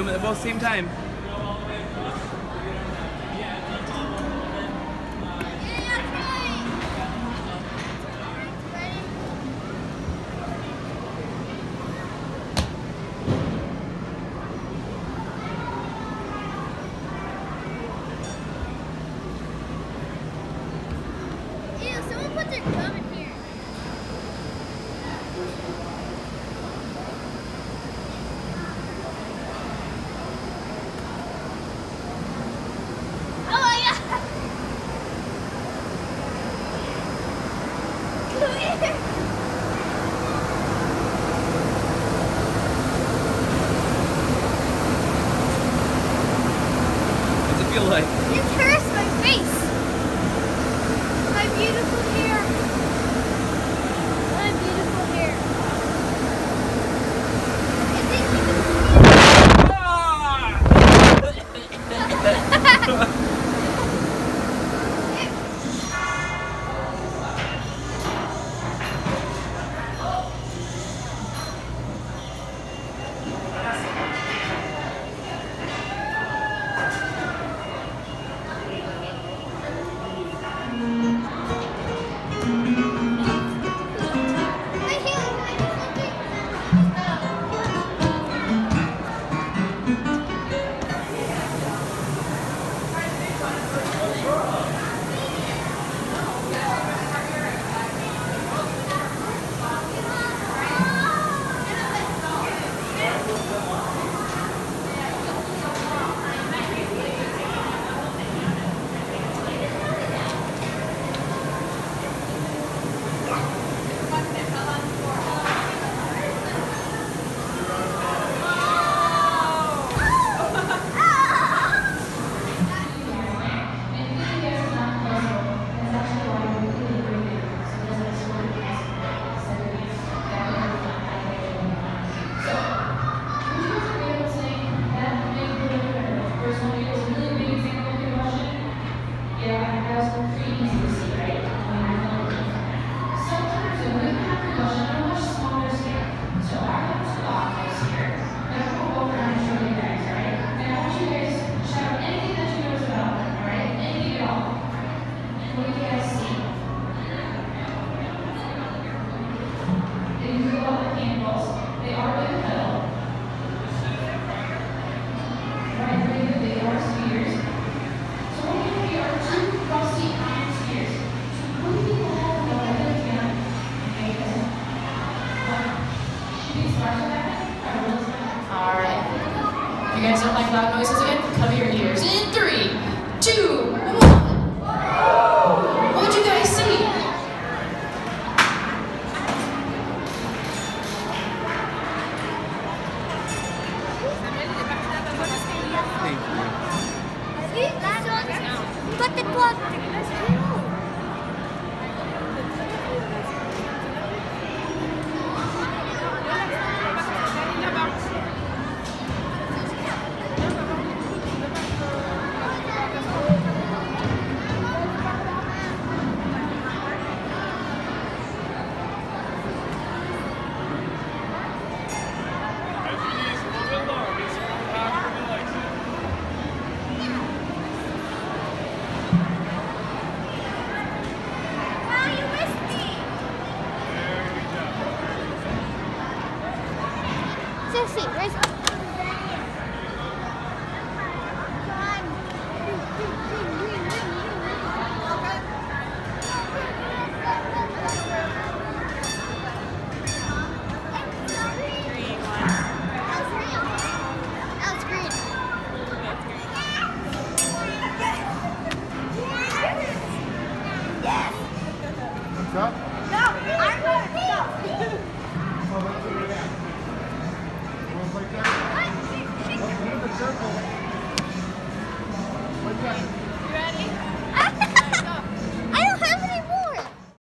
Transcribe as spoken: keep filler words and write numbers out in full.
Do them at both same time. Ew, someone put their gum in here. Oh my god! Come here! What's it feel like? It hurts my face. My beautiful hair. My beautiful hair. I think you can You guys don't like loud noises again? Cover your ears. In three, two, one. What'd you guys see? But the plug. Sissy, where's up? What's up? No, I'm going to go. Oh, that's what it is. You want to play that? Oh, the circle.